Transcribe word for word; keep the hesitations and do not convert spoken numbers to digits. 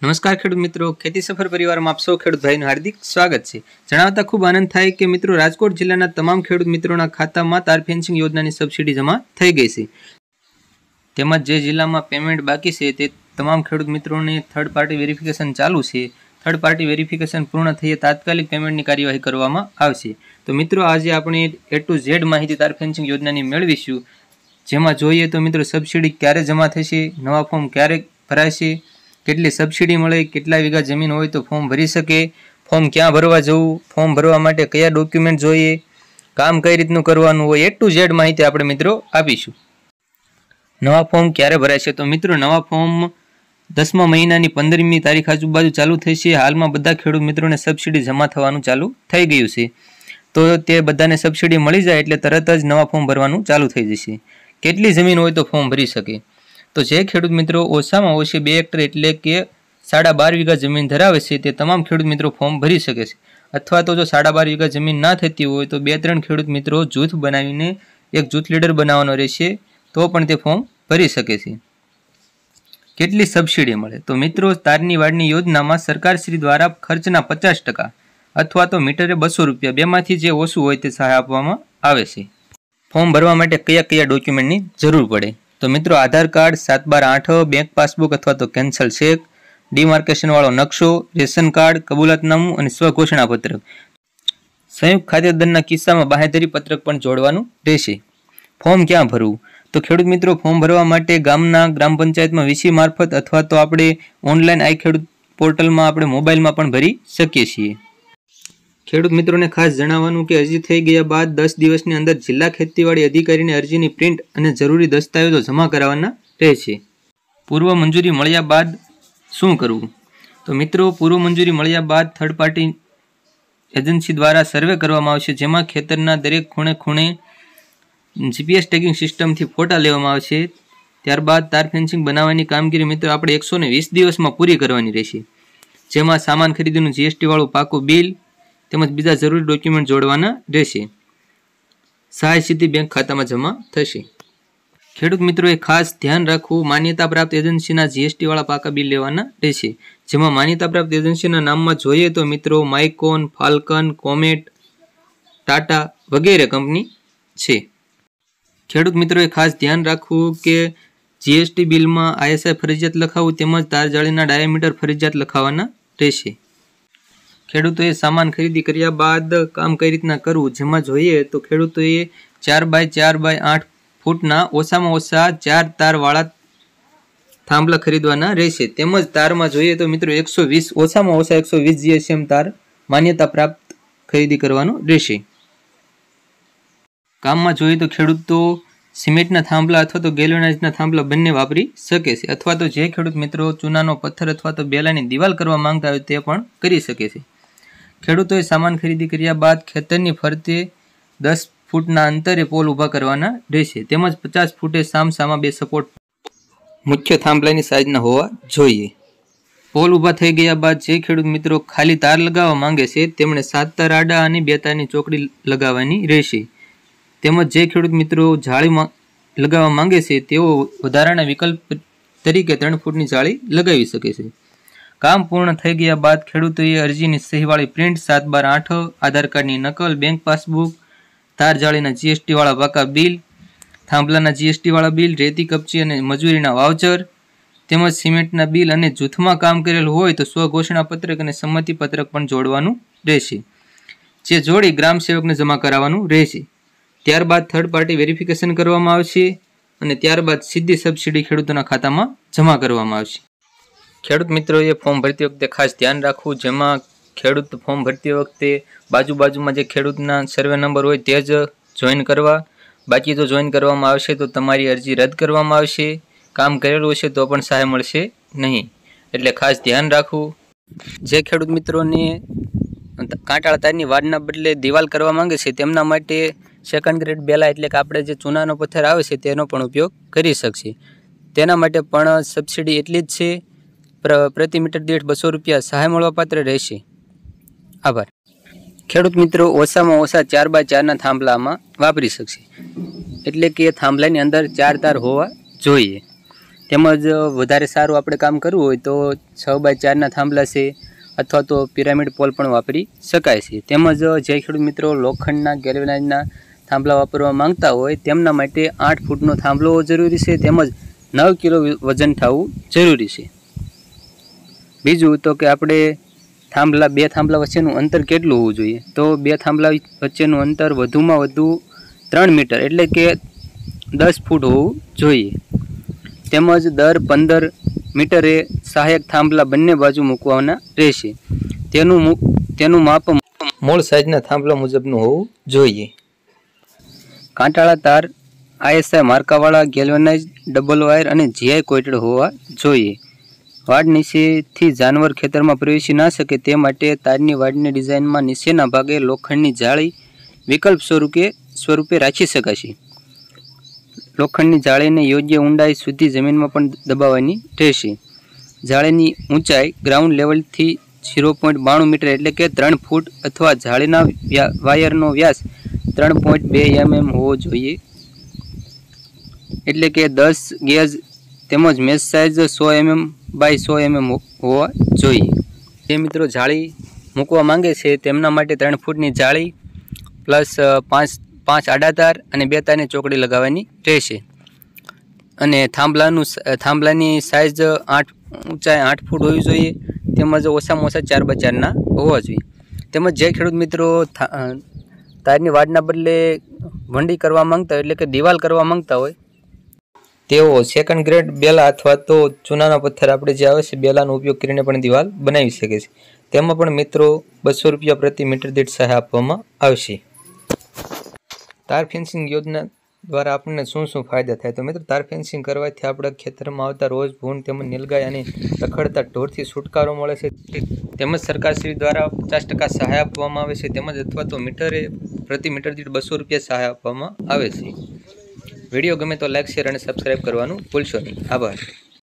નમસ્કાર ખેડૂત મિત્રો, ખેતી સફર પરિવારમાં આપ સૌ ખેડૂત ભાઈનું હાર્દિક સ્વાગત છે। જણાવતા ખૂબ આનંદ થાય કે મિત્રો રાજકોટ જિલ્લાના તમામ ખેડૂત મિત્રોના ખાતામાં તાર ફેન્સિંગ યોજનાની સબસિડી જમા થઈ ગઈ છે। તેમજ જે જિલ્લામાં પેમેન્ટ બાકી છે તે તમામ ખેડૂત મિત્રોને થર્ડ પાર્ટી વેરિફિકેશન ચાલુ છે। થર્ડ પાર્ટી વેરિફિકેશન પૂર્ણ થઈએ તાત્કાલિક પેમેન્ટની કાર્યવાહી કરવામાં આવશે। તો મિત્રો આજે આપણે એ ટુ ઝેડ માહિતી તાર ફેન્સિંગ યોજનાની મેળવીશું, જેમાં જોઈએ તો મિત્રો સબસિડી ક્યારે જમા થશે, નવા ફોર્મ ક્યારે ભરાશે, કેટલી સબસિડી મળે, કેટલા વીઘા જમીન હોય તો ફોર્મ ભરી શકે, ફોર્મ ક્યાં ભરવા જવું, ફોર્મ ભરવા માટે કયા ડોક્યુમેન્ટ જોઈએ, કામ કઈ રીતનું કરવાનું હોય, એ ટુ ઝેડ માહિતી આપણે મિત્રો આપીશું। નવા ફોર્મ ક્યારે ભરાશે? તો મિત્રો નવા ફોર્મ દસમા મહિનાની પંદરમી તારીખ આજુબાજુ ચાલુ થશે। હાલમાં બધા ખેડૂત મિત્રોને સબસિડી જમા થવાનું ચાલુ થઈ ગયું છે, તો તે બધાને સબસિડી મળી જાય એટલે તરત જ નવા ફોર્મ ભરવાનું ચાલુ થઈ જશે। કેટલી જમીન હોય તો ફોર્મ ભરી શકે? તો જે ખેડૂત મિત્રો ઓછામાં ઓછી બે હેક્ટર એટલે કે સાડા બાર વીઘા જમીન ધરાવે છે તે તમામ ખેડૂત મિત્રો ફોર્મ ભરી શકે છે। અથવા તો જો સાડા બાર વીઘા જમીન ના થતી હોય તો બે ત્રણ ખેડૂત મિત્રો જૂથ બનાવીને એક જૂથ લીડર બનાવવાનો રહેશે, તો પણ તે ફોર્મ ભરી શકે છે। કેટલી સબસિડી મળે? તો મિત્રો તારની વાડની યોજનામાં સરકારશ્રી દ્વારા ખર્ચના પચાસ ટકા અથવા તો મીટરે બસો રૂપિયા બેમાંથી જે ઓછું હોય તે સહાય આપવામાં આવે છે। ફોર્મ ભરવા માટે કયા કયા ડોક્યુમેન્ટની જરૂર પડે? તો મિત્રો આધાર કાર્ડ, સાત બાર આઠ, બેંક પાસબુક અથવા તો કેન્સલ ચેક, ડીમાર્કેશન વાળો નકશો, રેશન કાર્ડ, કબૂલાતનામું અને સ્વઘોષણા પત્રક। સંયુક્ત ખાતેદારના કિસ્સામાં બાંહેધરી પત્રક પણ જોડવાનું રહેશે। ફોર્મ ક્યાં ભરવું? તો ખેડૂત મિત્રો ફોર્મ ભરવા માટે ગામના ગ્રામ પંચાયતમાં વીસી મારફત અથવા તો આપણે ઓનલાઈન આઈ ખેડૂત પોર્ટલમાં આપણે મોબાઈલમાં પણ ભરી શકીએ છીએ। ખેડૂત મિત્રોને ખાસ જણાવવાનું કે અરજી થઈ ગયા બાદ દસ દિવસની અંદર જિલ્લા ખેતીવાડી અધિકારીને અરજીની પ્રિન્ટ અને જરૂરી દસ્તાવેજો જમા કરાવવાના રહેશે। પૂર્વ મંજૂરી મળ્યા બાદ શું કરવું? તો મિત્રો પૂર્વ મંજૂરી મળ્યા બાદ થર્ડ પાર્ટી એજન્સી દ્વારા સર્વે કરવામાં આવશે, જેમાં ખેતરના દરેક ખૂણે ખૂણે જીપીએસ ટેગિંગ સિસ્ટમથી ફોટા લેવામાં આવશે। ત્યારબાદ તાર ફેન્સિંગ બનાવવાની કામગીરી મિત્રો આપણે એકસો ને વીસ દિવસમાં પૂરી કરવાની રહેશે, જેમાં સામાન ખરીદીનું જીએસટી વાળું પાકું બિલ તેમજ બીજા જરૂરી ડોક્યુમેન્ટ જોડવાના રહેશે। સહાય સીધી બેંક ખાતામાં જમા થશે। ખેડૂત મિત્રોએ ખાસ ધ્યાન રાખવું, માન્યતા પ્રાપ્ત એજન્સીના જીએસટી વાળા પાકા બિલ લેવાના રહેશે, જેમાં માન્યતા પ્રાપ્ત એજન્સીના નામમાં જોઈએ તો મિત્રો માઇકોન, ફાલ્કન, કોમેટ, ટાટા વગેરે કંપની છે। ખેડૂત મિત્રોએ ખાસ ધ્યાન રાખવું કે જીએસટી બિલમાં આઈએસઆઈ ફરજિયાત લખાવવું તેમજ તાર જાળીના ડાયામીટર ફરજિયાત લખાવવાના રહેશે। ખેડૂતોએ સામાન ખરીદી કર્યા બાદ કામ કઈ રીતના કરવું, જેમાં જોઈએ તો ખેડૂતોએ ચાર બાય ચાર બાય આઠ ફૂટના ઓછામાં ઓછા ચાર તારવાળા થાંભલા ખરીદવાના રહેશે, તેમજ તારમાં જોઈએ તો મિત્રો એકસો વીસ ઓછામાં ઓછા એકસો વીસ જીએસએમ તાર માન્યતા પ્રાપ્ત ખરીદી કરવાનો રહેશે। કામમાં જોઈએ તો ખેડૂતો સિમેન્ટના થાંભલા અથવા તો ગેલ્વેનાઇઝના થાંભલા બંને વાપરી શકે છે, અથવા તો જે ખેડૂત મિત્રો ચૂનાનો પથ્થર અથવા તો બેલાની દિવાલ કરવા માંગતા હોય તે પણ કરી શકે છે। ખેડૂતોએ સામાન ખરીદી કર્યા બાદ ખેતરની ફરતે દસ ફૂટના અંતરે પોલ ઊભા કરવાના રહેશે, તેમજ પચાસ ફૂટે સામસામા બે સપોર્ટ મુખ્ય થાંભલાની સાઈઝના હોવા જોઈએ। પોલ ઊભા થઈ ગયા બાદ જે ખેડૂત મિત્રો ખાલી તાર લગાવવા માંગે છે તેમણે સાત તાર આડા અને બે તારની ચોકડી લગાવવાની રહેશે, તેમજ જે ખેડૂત મિત્રો જાળી લગાવવા માંગે છે તેઓ વધારાના વિકલ્પ તરીકે ત્રણ ફૂટની જાળી લગાવી શકે છે। કામ પૂર્ણ થઈ ગયા બાદ ખેડૂતોએ અરજીની સહીવાળી પ્રિન્ટ, સાત બાર આઠ, આધાર કાર્ડની નકલ, બેંક પાસબુક, તાર જાળીના જીએસટી વાળા પાકા બિલ, થાંભલાના જીએસટી વાળા બિલ, રેતી કપચી અને મજૂરીના વાઉચર તેમજ સિમેન્ટના બિલ અને જૂથમાં કામ કરેલું હોય તો સ્વઘોષણા પત્રક અને સંમતિ પત્રક પણ જોડવાનું રહેશે, જે જોડી ગ્રામ સેવકને જમા કરાવવાનું રહેશે। ત્યારબાદ થર્ડ પાર્ટી વેરિફિકેશન કરવામાં આવશે અને ત્યારબાદ સીધી સબસિડી ખેડૂતોના ખાતામાં જમા કરવામાં આવશે। ખેડૂત મિત્રોએ ફોર્મ ભરતી વખતે ખાસ ધ્યાન રાખવું, જેમાં ખેડૂત ફોર્મ ભરતી વખતે બાજુ બાજુમાં જે ખેડૂતના સર્વે નંબર હોય તે જ જોઈન કરવા, બાકી જો જોઈન કરવામાં આવશે તો તમારી અરજી રદ કરવામાં આવશે, કામ કરેલું હશે તો પણ સહાય મળશે નહીં, એટલે ખાસ ધ્યાન રાખવું। જે ખેડૂત મિત્રોને કાંટાળા તારની વાડના બદલે દિવાલ કરવા માંગે છે તેમના માટે સેકન્ડ ગ્રેડ બેલા એટલે કે આપણે જે ચૂનાનો પથ્થર આવે છે તેનો પણ ઉપયોગ કરી શકશે, તેના માટે પણ સબસિડી એટલી જ છે, પ્રતિ મીટર દીઠ બસો રૂપિયા સહાય મળવાપાત્ર રહેશે। આભાર। ખેડૂત મિત્રો ઓછામાં ઓછા ચાર બાય ચારના થાંભલામાં વાપરી શકશે, એટલે કે થાંભલાની અંદર ચાર તાર હોવા જોઈએ। તેમજ વધારે સારું આપણે કામ કરવું હોય તો છ બાય ચારના થાંભલા છે અથવા તો પિરામિડ પોલ પણ વાપરી શકાય છે. તેમજ જે ખેડૂત મિત્રો લોખંડના ગેલ્વેનાઇઝના થાંભલા વાપરવા માંગતા હોય તેમના માટે આઠ ફૂટનો થાંભલો જરૂરી છે. તેમજ નવ કિલો વજન થવું જરૂરી છે. બીજું તો કે આપણે થાંભલા બે થાંભલા વચ્ચેનું અંતર કેટલું હોવું જોઈએ, તો બે થાંભલા વચ્ચેનું અંતર વધુમાં વધુ ત્રણ મીટર એટલે કે દસ ફૂટ હોવું જોઈએ. તેમજ દર પંદર મીટરે સહાયક થાંભલા બંને બાજુ મૂકવાના રહેશે. તેનું તેનું માપ મૂળ સાઇઝના થાંભલા મુજબનું હોવું જોઈએ. કાંટાળા તાર આઈએસઆઈ માર્કાવાળા ગેલ્વેનાઇઝ ડબલ વાયર અને જીઆઈ કોટેડ હોવા જોઈએ. વાડ નીચેથી જાનવર ખેતરમાં પ્રવેશી ના શકે તે માટે તારની વાડની ડિઝાઇનમાં નીચેના ભાગે લોખંડની જાળી વિકલ્પ સ્વરૂપે સ્વરૂપે રાખી શકાશે. લોખંડની જાળીને યોગ્ય ઊંડાઈ સુધી જમીનમાં પણ દબાવવાની રહેશે. જાળીની ઊંચાઈ ગ્રાઉન્ડ લેવલથી ઝીરો પોઈન્ટ બાણું મીટર એટલે કે ત્રણ ફૂટ અથવા જાળીના વાયરનો વ્યાસ ત્રણ પોઈન્ટ બે એમએમ હોવો જોઈએ એટલે કે દસ ગેજ. તેમજ મેશ સાઇઝ સો એમએમ બાય સો એમએમ હોવા જોઈએ. જે મિત્રો જાળી મૂકવા માંગે છે તેમના માટે ત્રણ ફૂટની જાળી પ્લસ પાંચ પાંચ આડા તાર અને બે તારની ચોકડી લગાવવાની રહેશે. અને થાંભલાનું થાંભલાની સાઇઝ આઠ ઊંચાઈ આઠ ફૂટ હોવી જોઈએ. તેમજ ઓછામાં ઓછા ચાર બાય ચારના હોવા જોઈએ. તેમજ જે ખેડૂત મિત્રો તારની વાડના બદલે વંડી કરવા માંગતા હોય એટલે કે દિવાલ કરવા માંગતા હોય તેઓ સેકન્ડ ગ્રેડ બેલા અથવા તો ચૂનાના પથ્થર આપણે જે આવે છે બેલાનો ઉપયોગ કરીને પણ દિવાલ બનાવી શકે છે. તેમાં પણ મિત્રો બસો રૂપિયા પ્રતિ મીટર દીઠ સહાય આપવામાં આવશે. તાર ફેન્સિંગ યોજના દ્વારા આપણને શું શું ફાયદા થાય, તો મિત્રો તાર ફેન્સિંગ કરવાથી આપણા ખેતરમાં આવતા રોજ ભૂંડ તેમજ નીલગાય અને રખડતા ઢોરથી છુટકારો મળે છે. તેમજ સરકારશ્રી દ્વારા પચાસ ટકા સહાય આપવામાં આવે છે. તેમજ અથવા તો મીટરે પ્રતિ મીટર દીઠ બસો રૂપિયા સહાય આપવામાં આવે છે. વિડીયો ગમે તો લાઇક શેર અને સબસ્ક્રાઈબ કરવાનું ભૂલશો નહીં. આભાર.